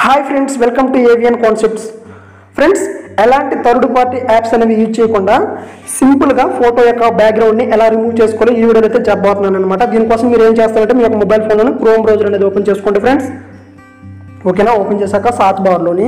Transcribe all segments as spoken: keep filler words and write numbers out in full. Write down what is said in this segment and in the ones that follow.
Hi friends, welcome to Avian concepts. Friends, ఎలాంటి third party apps అనేవి use చేయకుండా సింపుల్గా ఫోటో యొక్క బ్యాక్గ్రౌండ్ని ఎలా రిమూవ్ చేసుకోవాలి ఈ వీడియోలో అయితే చెప్పబోతున్నాను అనమాట. దీనికోసం మీరు ఏం చేస్తారంటే మీ యొక్క మొబైల్ ఫోన్లోనే క్రోమ్ బ్రౌజర్ అనేది ఓపెన్ చేసుకోండి ఫ్రెండ్స్. ఓకేనా, ఓపెన్ చేశాక సార్చ్ బార్లోని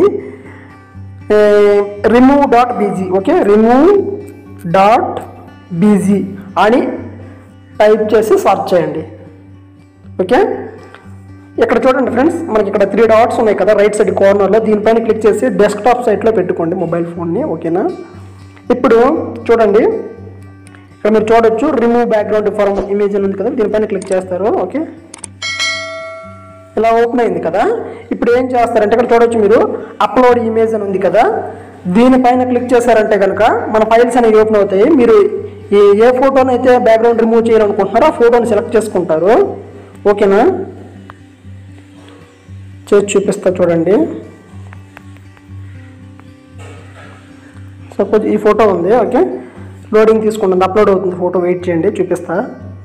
remove dot BG okay remove dot BG అని టైప్ చేసి సర్చ్ చేయండి. ఓకే, ఇక్కడ చూడండి ఫ్రెండ్స్, మనకి ఇక్కడ త్రీ డాట్స్ ఉన్నాయి కదా రైట్ సైడ్ కార్నర్లో, దీనిపైన క్లిక్ చేసి డెస్క్టాప్ సైట్లో పెట్టుకోండి మొబైల్ ఫోన్ని. ఓకేనా, ఇప్పుడు చూడండి ఇక్కడ మీరు చూడొచ్చు రిమూవ్ బ్యాక్గ్రౌండ్ ఫర్ ఇమేజ్ అని ఉంది కదా, దీనిపైన క్లిక్ చేస్తారు. ఓకే, ఇలా ఓపెన్ అయింది కదా. ఇప్పుడు ఏం చేస్తారంటే ఇక్కడ చూడొచ్చు మీరు అప్లోడ్ ఇమేజ్ అని ఉంది కదా, దీనిపైన క్లిక్ చేశారంటే కనుక మన ఫైల్స్ అనేవి ఓపెన్ అవుతాయి. మీరు ఏ ఏ ఫోటోని అయితే బ్యాక్గ్రౌండ్ రిమూవ్ చేయాలనుకుంటున్నారో ఆ ఫోటోని సెలెక్ట్ చేసుకుంటారు. ఓకేనా, చేసి చూపిస్తా చూడండి. సపోజ్ ఈ ఫోటో ఉంది. ఓకే, లోడింగ్ తీసుకుంటుంది, అప్లోడ్ అవుతుంది ఫోటో, వెయిట్ చేయండి చూపిస్తా.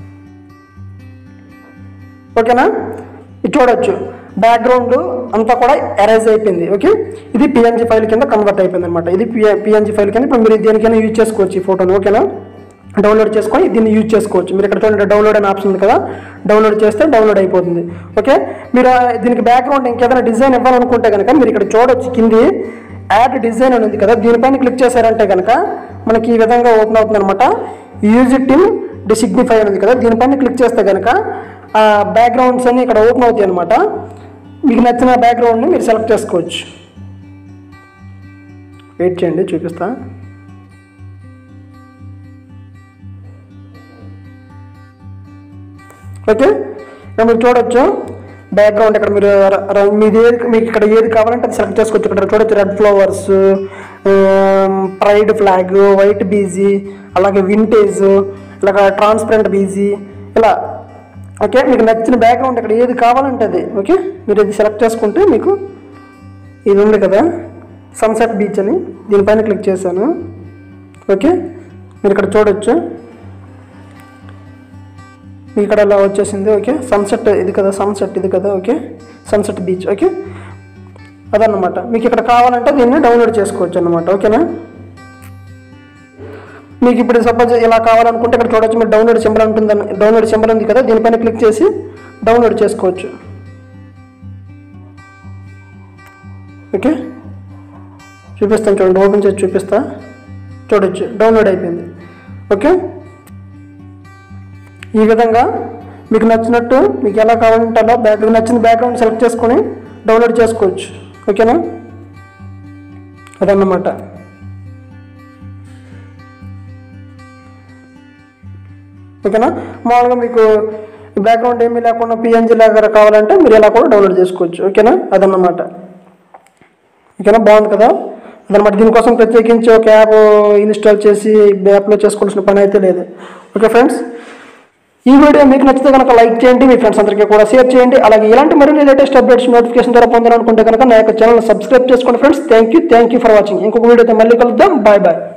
ఓకేనా, ఇది చూడొచ్చు బ్యాక్గ్రౌండ్ అంతా కూడా ఎరేజ్ అయిపోయింది. ఓకే, ఇది పిఎన్జీ ఫైల్ కింద కన్వర్ట్ అయిపోయింది అనమాట. ఇది పిఎన్జీ ఫైల్ కింద ఇప్పుడు మీరు దేనికైనా యూజ్ చేసుకోవచ్చు ఈ ఫోటోని. ఓకేనా, డౌన్లోడ్ చేసుకొని దీన్ని యూజ్ చేసుకోవచ్చు. మీరు ఇక్కడ చూడండి డౌన్లోడ్ అనే ఆప్షన్ ఉంది కదా, డౌన్లోడ్ చేస్తే డౌన్లోడ్ అయిపోతుంది. ఓకే, మీరు దీనికి బ్యాక్గ్రౌండ్ ఇంకేదైనా డిజైన్ ఇవ్వాలనుకుంటే కనుక మీరు ఇక్కడ చూడొచ్చు కింది యాడ్ డిజైన్ అని ఉంది కదా, దీనిపైన క్లిక్ చేశారంటే కనుక మనకి ఈ విధంగా ఓపెన్ అవుతుంది అనమాట. యూజ్ ఇట్ ఇన్ డిసిగ్నిఫై అని ఉంది కదా, దీనిపైన క్లిక్ చేస్తే కనుక ఆ బ్యాక్గ్రౌండ్స్ అన్ని ఇక్కడ ఓపెన్ అవుతాయి అనమాట. మీకు నచ్చిన బ్యాక్గ్రౌండ్ని మీరు సెలెక్ట్ చేసుకోవచ్చు. వెయిట్ చేయండి చూపిస్తా. ఓకే, ఇక్కడ మీరు చూడొచ్చు బ్యాక్గ్రౌండ్ ఇక్కడ మీరు మీది ఏది మీకు ఇక్కడ ఏది కావాలంటే అది సెలెక్ట్ చేసుకోవచ్చు. ఇక్కడ చూడొచ్చు red flowers, pride flag, white BG, అలాగే వింటేజ్, ఇలాగ ట్రాన్స్పరెంట్ బీజీ, ఇలా. ఓకే, మీకు నచ్చిన బ్యాక్గ్రౌండ్ ఇక్కడ ఏది కావాలంటే అది. ఓకే, మీరు ఇది సెలెక్ట్ చేసుకుంటే మీకు ఇది ఉంది కదా సన్సెట్ బీచ్ అని, దీనిపైన క్లిక్ చేశాను. ఓకే, మీరు ఇక్కడ చూడొచ్చు ఇక్కడ ఇలా వచ్చేసింది. ఓకే, సన్సెట్ ఇది కదా, సన్సెట్ ఇది కదా. Okay, sunset beach. ఓకే, అదన్నమాట. మీకు ఇక్కడ కావాలంటే దీన్ని డౌన్లోడ్ చేసుకోవచ్చు అన్నమాట. ఓకేనా, మీకు ఇప్పుడు సపోజ్ ఇలా కావాలనుకుంటే ఇక్కడ చూడొచ్చు మీరు డౌన్లోడ్ సింబల్ ఉంటుంది, డౌన్లోడ్ సింబల్ ఉంది కదా, దీనిపైన క్లిక్ చేసి డౌన్లోడ్ చేసుకోవచ్చు. ఓకే, చూపిస్తాను చూడండి, ఓపెన్ చేసి చూపిస్తా. చూడొచ్చు డౌన్లోడ్ అయిపోయింది. ఓకే, ఈ విధంగా మీకు నచ్చినట్టు మీకు ఎలా కావాలంటే అలా బ్యాక్ నచ్చిన బ్యాక్గ్రౌండ్ సెలెక్ట్ చేసుకొని డౌన్లోడ్ చేసుకోవచ్చు. ఓకేనా, అదన్నమాట. ఓకేనా, మామూలుగా మీకు బ్యాక్గ్రౌండ్ ఏమీ లేకుండా పిఎన్జీ లాగా కావాలంటే మీరు ఎలా కూడా డౌన్లోడ్ చేసుకోవచ్చు. ఓకేనా, అదన్నమాట. ఓకేనా, బాగుంది కదా అదనమాట. దీనికోసం ప్రత్యేకించి ఒక యాప్ ఇన్స్టాల్ చేసి యాప్లో చేసుకోవాల్సిన పని అయితే లేదు. ఓకే ఫ్రెండ్స్, ఈ వీడియో మీకు నచ్చితే కనుక లైక్ చేయండి, మీ ఫ్రెండ్స్ అందరికీ కూడా షేర్ చేయండి. అలాగే ఇలాంటి మరిన్ని లేటెస్ట్ అప్డేట్స్ నోటిఫికేషన్ ద్వారా పొందాలనుకుంటే కనుక నా యొక్క ఛానల్ సబ్స్క్రైబ్ చేసుకోండి friends. Thank you thank you for watching. ఇంకొక వీడియోతో మళ్ళీ కలుద్దాం. Bye bye.